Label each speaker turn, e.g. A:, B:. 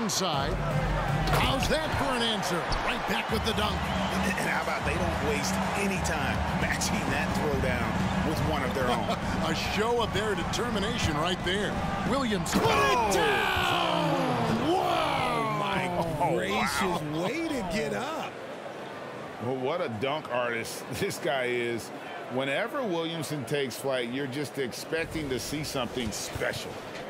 A: inside. How's that for an answer? Right back with the dunk.
B: And how about they don't waste any time matching that throwdown with one of their own.
A: A show of their determination right there. Williams put it down! Whoa!
C: My gracious, way to get up.
D: Well, what a dunk artist this guy is. Whenever Williamson takes flight, you're just expecting to see something special.